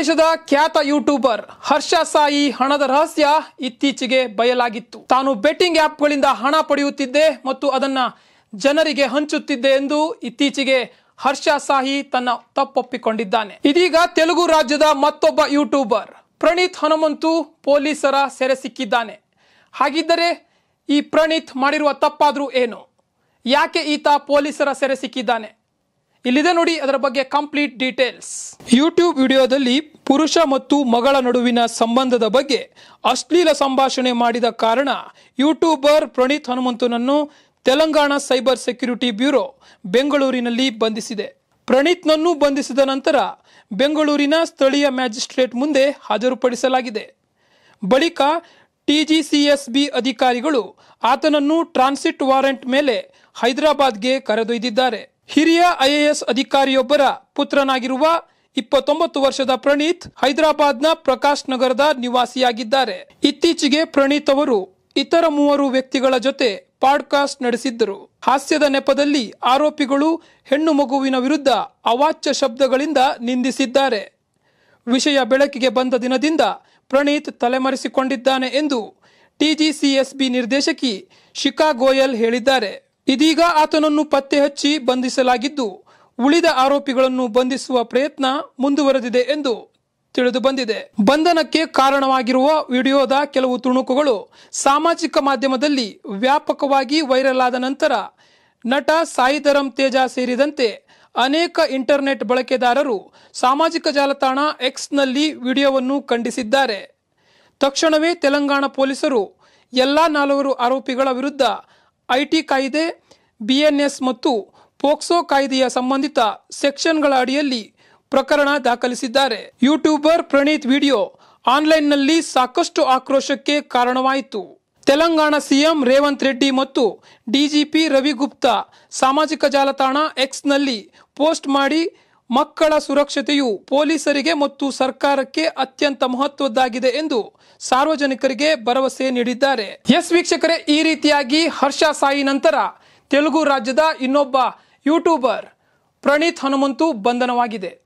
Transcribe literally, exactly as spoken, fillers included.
ದೇಶದ ಖ್ಯಾತ ಯೂಟ್ಯೂಬರ್ ಹರ್ಷ ಸಾಯಿ ಹಣದ ರಹಸ್ಯ ಇತ್ತೀಚೆಗೆ ಬಯಲಾಗಿತ್ತು. ತಾನು ಬೆಟ್ಟಿಂಗ್ ಆಪ್ಗಳಿಂದ ಹಣ ಪಡೆಯುತ್ತಿದ್ದೆ ಮತ್ತು ಅದನ್ನ ಜನರಿಗೆ ಹಂಚುತ್ತಿದ್ದೆ ಎಂದು ಇತ್ತೀಚೆಗೆ ಹರ್ಷ ಸಾಯಿ ತನ್ನ ತಪ್ಪೊಪ್ಪಿಕೊಂಡಿದ್ದಾನೆ. ಇದೀಗ ತೆಲುಗು ರಾಜ್ಯದ ಮತ್ತೊಬ್ಬ ಯೂಟ್ಯೂಬರ್ ಪ್ರಣೀತ್ ಹನುಮಂತು ಪೊಲೀಸರ ಸೆರೆ ಸಿಕ್ಕಿದ್ದಾನೆ. ಹಾಗಿದ್ದರೆ ಈ ಪ್ರಣೀತ್ ಮಾಡಿರುವ ತಪ್ಪಾದ್ರೂ ಏನು? ಯಾಕೆ ಈತ ಪೊಲೀಸರ ಸೆರೆ ಸಿಕ್ಕಿದ್ದಾನೆ? ಇಲ್ಲಿದೆ ನೋಡಿ ಅದರ ಬಗ್ಗೆ ಕಂಪ್ಲೀಟ್ ಡೀಟೇಲ್ಸ್. ಯೂಟ್ಯೂಬ್ ವಿಡಿಯೋದಲ್ಲಿ ಪುರುಷ ಮತ್ತು ಮಗಳ ನಡುವಿನ ಸಂಬಂಧದ ಬಗ್ಗೆ ಅಶ್ಲೀಲ ಸಂಭಾಷಣೆ ಮಾಡಿದ ಕಾರಣ ಯೂಟ್ಯೂಬರ್ ಪ್ರಣೀತ್ ಹನುಮಂತನನ್ನು ತೆಲಂಗಾಣ ಸೈಬರ್ ಸೆಕ್ಯೂರಿಟಿ ಬ್ಯೂರೋ ಬೆಂಗಳೂರಿನಲ್ಲಿ ಬಂಧಿಸಿದೆ. ಪ್ರಣೀತ್ನನ್ನು ಬಂಧಿಸಿದ ನಂತರ ಬೆಂಗಳೂರಿನ ಸ್ಥಳೀಯ ಮ್ಯಾಜಿಸ್ಟ್ರೇಟ್ ಮುಂದೆ ಹಾಜರುಪಡಿಸಲಾಗಿದೆ. ಬಳಿಕ ಟಿಜಿಸಿಎಸ್ಬಿ ಅಧಿಕಾರಿಗಳು ಆತನನ್ನು ಟ್ರಾನ್ಸಿಟ್ ವಾರೆಂಟ್ ಮೇಲೆ ಹೈದರಾಬಾದ್ಗೆ ಕರೆದೊಯ್ದಿದ್ದಾರೆ. ಹಿರಿಯ ಐಎಎಸ್ ಅಧಿಕಾರಿಯೊಬ್ಬರ ಪುತ್ರನಾಗಿರುವ ಇಪ್ಪತ್ತೊಂಬತ್ತು ವರ್ಷದ ಪ್ರಣೀತ್ ಹೈದರಾಬಾದ್ನ ಪ್ರಕಾಶ್ ನಗರದ ನಿವಾಸಿಯಾಗಿದ್ದಾರೆ. ಇತ್ತೀಚೆಗೆ ಪ್ರಣೀತ್ ಅವರು ಇತರ ಮೂವರು ವ್ಯಕ್ತಿಗಳ ಜೊತೆ ಪಾಡ್ಕಾಸ್ಟ್ ನಡೆಸಿದ್ದರು. ಹಾಸ್ಯದ ನೆಪದಲ್ಲಿ ಆರೋಪಿಗಳು ಹೆಣ್ಣು ಮಗುವಿನ ವಿರುದ್ಧ ಅವಾಚ್ಯ ಶಬ್ದಗಳಿಂದ ನಿಂದಿಸಿದ್ದಾರೆ. ವಿಷಯ ಬೆಳಕಿಗೆ ಬಂದ ದಿನದಿಂದ ಪ್ರಣೀತ್ ತಲೆಮರೆಸಿಕೊಂಡಿದ್ದಾನೆ ಎಂದು ಟಿಜಿಸಿಎಸ್ಬಿ ನಿರ್ದೇಶಕಿ ಶಿಖಾ ಗೋಯಲ್ ಹೇಳಿದ್ದಾರೆ. ಇದೀಗ ಆತನನ್ನು ಪತ್ತೆ ಹಚ್ಚಿ ಬಂಧಿಸಲಾಗಿದ್ದು ಉಳಿದ ಆರೋಪಿಗಳನ್ನು ಬಂಧಿಸುವ ಪ್ರಯತ್ನ ಮುಂದುವರೆದಿದೆ ಎಂದು ತಿಳಿದು ಬಂದಿದೆ. ಬಂಧನಕ್ಕೆ ಕಾರಣವಾಗಿರುವ ವಿಡಿಯೋದ ಕೆಲವು ತುಣುಕುಗಳು ಸಾಮಾಜಿಕ ಮಾಧ್ಯಮದಲ್ಲಿ ವ್ಯಾಪಕವಾಗಿ ವೈರಲ್ ಆದ ನಂತರ ನಟ ಸಾಯಿಧರಂ ತೇಜ ಸೇರಿದಂತೆ ಅನೇಕ ಇಂಟರ್ನೆಟ್ ಬಳಕೆದಾರರು ಸಾಮಾಜಿಕ ಜಾಲತಾಣ ಎಕ್ಸ್ನಲ್ಲಿ ವಿಡಿಯೋವನ್ನು ಖಂಡಿಸಿದ್ದಾರೆ. ತಕ್ಷಣವೇ ತೆಲಂಗಾಣ ಪೊಲೀಸರು ಎಲ್ಲಾ ನಾಲ್ವರು ಆರೋಪಿಗಳ ವಿರುದ್ಧ ಐಟಿ ಕಾಯ್ದೆ, ಬಿಎನ್ಎಸ್ ಮತ್ತು ಪೋಕ್ಸೋ ಕಾಯ್ದೆಯ ಸಂಬಂಧಿತ ಸೆಕ್ಷನ್ಗಳ ಅಡಿಯಲ್ಲಿ ಪ್ರಕರಣ ದಾಖಲಿಸಿದ್ದಾರೆ. ಯೂಟ್ಯೂಬರ್ ಪ್ರಣೀತ್ ವಿಡಿಯೋ ಆನ್ಲೈನ್ನಲ್ಲಿ ಸಾಕಷ್ಟು ಆಕ್ರೋಶಕ್ಕೆ ಕಾರಣವಾಯಿತು. ತೆಲಂಗಾಣ ಸಿಎಂ ರೇವಂತ್ ರೆಡ್ಡಿ ಮತ್ತು ಡಿಜಿಪಿ ರವಿ ಗುಪ್ತಾ ಸಾಮಾಜಿಕ ಜಾಲತಾಣ ಎಕ್ಸ್ನಲ್ಲಿ ಪೋಸ್ಟ್ ಮಾಡಿ ಮಕ್ಕಳ ಸುರಕ್ಷತೆಯು ಪೊಲೀಸರಿಗೆ ಮತ್ತು ಸರ್ಕಾರಕ್ಕೆ ಅತ್ಯಂತ ಮಹತ್ವದ್ದಾಗಿದೆ ಎಂದು ಸಾರ್ವಜನಿಕರಿಗೆ ಭರವಸೆ ನೀಡಿದ್ದಾರೆ. ಎಸ್ ವೀಕ್ಷಕರೇ, ಈ ರೀತಿಯಾಗಿ ಹರ್ಷ ಸಾಯಿ ನಂತರ ತೆಲುಗು ರಾಜ್ಯದ ಇನ್ನೊಬ್ಬ ಯೂಟ್ಯೂಬರ್ ಪ್ರಣೀತ್ ಹನುಮಂತು ಬಂಧನವಾಗಿದೆ.